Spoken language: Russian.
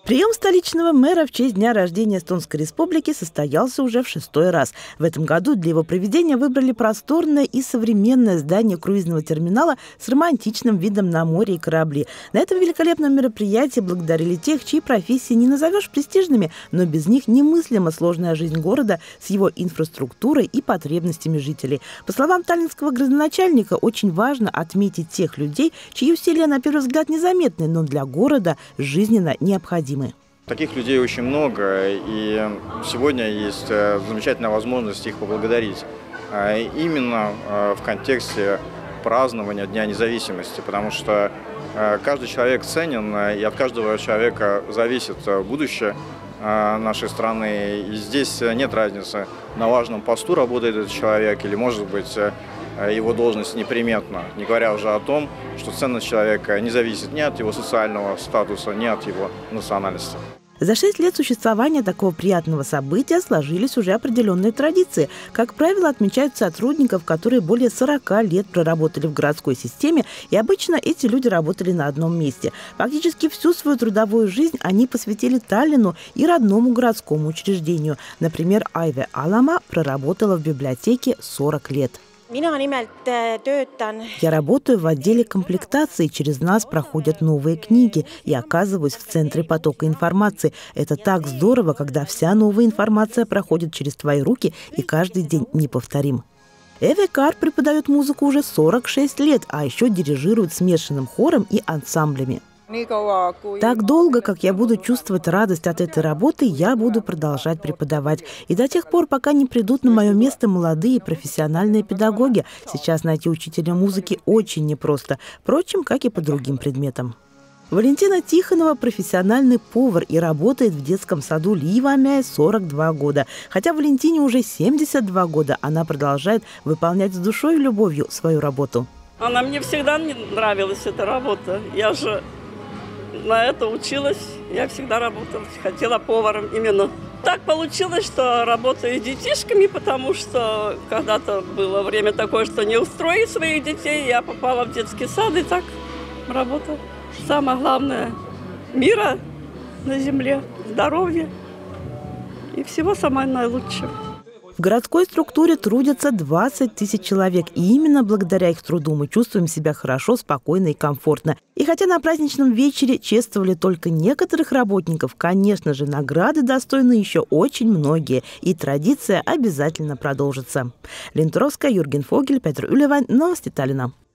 Прием столичного мэра в честь дня рождения Эстонской Республики состоялся уже в 6-й раз. В этом году для его проведения выбрали просторное и современное здание круизного терминала с романтичным видом на море и корабли. На этом великолепном мероприятии благодарили тех, чьи профессии не назовешь престижными, но без них немыслима сложная жизнь города с его инфраструктурой и потребностями жителей. По словам таллинского градоначальника, очень важно отметить тех людей, чьи усилия на первый взгляд незаметны, но для города жизненно необходимы. Таких людей очень много, и сегодня есть замечательная возможность их поблагодарить. Именно в контексте празднования Дня независимости, потому что каждый человек ценен, и от каждого человека зависит будущее нашей страны. И здесь нет разницы, на важном посту работает этот человек или, может быть, его должность неприметна, не говоря уже о том, что ценность человека не зависит ни от его социального статуса, ни от его национальности. За 6 лет существования такого приятного события сложились уже определенные традиции. Как правило, отмечают сотрудников, которые более 40 лет проработали в городской системе, и обычно эти люди работали на одном месте. Фактически всю свою трудовую жизнь они посвятили Таллину и родному городскому учреждению. Например, Айве Алама проработала в библиотеке 40 лет. Я работаю в отделе комплектации, через нас проходят новые книги и оказываюсь в центре потока информации. Это так здорово, когда вся новая информация проходит через твои руки и каждый день неповторим. Эве Кар преподает музыку уже 46 лет, а еще дирижирует смешанным хором и ансамблями. Так долго, как я буду чувствовать радость от этой работы, я буду продолжать преподавать. И до тех пор, пока не придут на мое место молодые профессиональные педагоги. Сейчас найти учителя музыки очень непросто. Впрочем, как и по другим предметам. Валентина Тихонова – профессиональный повар и работает в детском саду Ливамя 42 года. Хотя Валентине уже 72 года, она продолжает выполнять с душой и любовью свою работу. Мне всегда нравилась эта работа. Я же на это училась, я всегда работала, хотела поваром именно. Так получилось, что работаю с детишками, потому что когда-то было время такое, что не устроить своих детей, я попала в детский сад и так работала. Самое главное – мира на земле, здоровья и всего самого наилучшего. В городской структуре трудятся 20 тысяч человек, и именно благодаря их труду мы чувствуем себя хорошо, спокойно и комфортно. И хотя на праздничном вечере чествовали только некоторых работников, конечно же, награды достойны еще очень многие, и традиция обязательно продолжится. Лентровская, Юрген Фогель, Петр Улевань. Новости Таллина.